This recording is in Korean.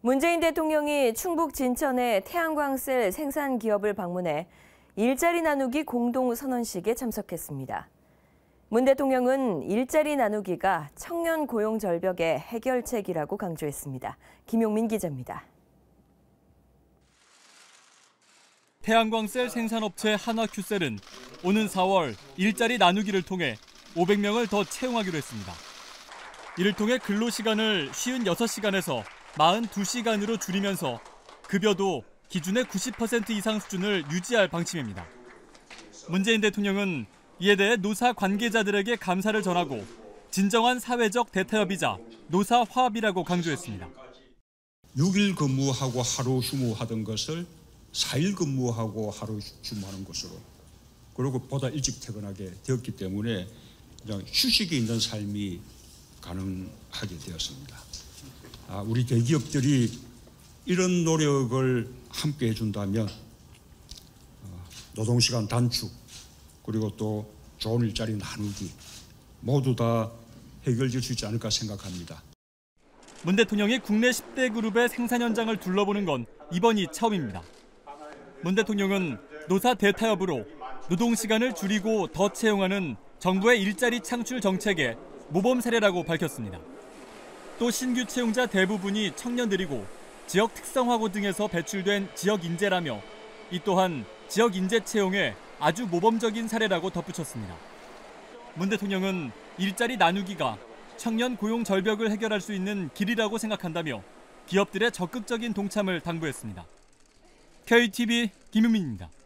문재인 대통령이 충북 진천의 태양광셀 생산 기업을 방문해 일자리 나누기 공동 선언식에 참석했습니다. 문 대통령은 일자리 나누기가 청년 고용 절벽의 해결책이라고 강조했습니다. 김용민 기자입니다. 태양광셀 생산업체 한화큐셀은 오는 4월 일자리 나누기를 통해 500명을 더 채용하기로 했습니다. 이를 통해 근로시간을 56시간에서 42시간으로 줄이면서 급여도 기준의 90% 이상 수준을 유지할 방침입니다. 문재인 대통령은 이에 대해 노사 관계자들에게 감사를 전하고 진정한 사회적 대타협이자 노사 화합이라고 강조했습니다. 6일 근무하고 하루 휴무하던 것을 4일 근무하고 하루 휴무하는 것으로, 그리고 보다 일찍 퇴근하게 되었기 때문에 그냥 휴식이 있는 삶이 가능하게 되었습니다. 우리 대기업들이 이런 노력을 함께 해준다면 노동시간 단축, 그리고 또 좋은 일자리 나누기 모두 다 해결될 수 있지 않을까 생각합니다. 문 대통령이 국내 10대 그룹의 생산 현장을 둘러보는 건 이번이 처음입니다. 문 대통령은 노사 대타협으로 노동시간을 줄이고 더 채용하는 정부의 일자리 창출 정책의 모범 사례라고 밝혔습니다. 또 신규 채용자 대부분이 청년들이고 지역 특성화고 등에서 배출된 지역 인재라며 이 또한 지역 인재 채용의 아주 모범적인 사례라고 덧붙였습니다. 문 대통령은 일자리 나누기가 청년 고용 절벽을 해결할 수 있는 길이라고 생각한다며 기업들의 적극적인 동참을 당부했습니다. KTV 김유민입니다.